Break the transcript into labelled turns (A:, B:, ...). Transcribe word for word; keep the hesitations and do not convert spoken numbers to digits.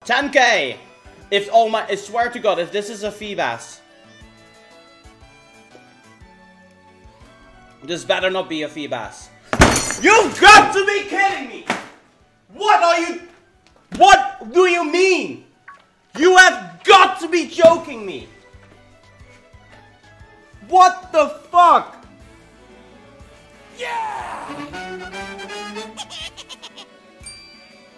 A: ten K! If, oh my, I swear to God, if this is a Feebas. This better not be a Feebas. You've got to be kidding me! What are you... What do you mean? You have got to be joking me! What the fuck? Yeah!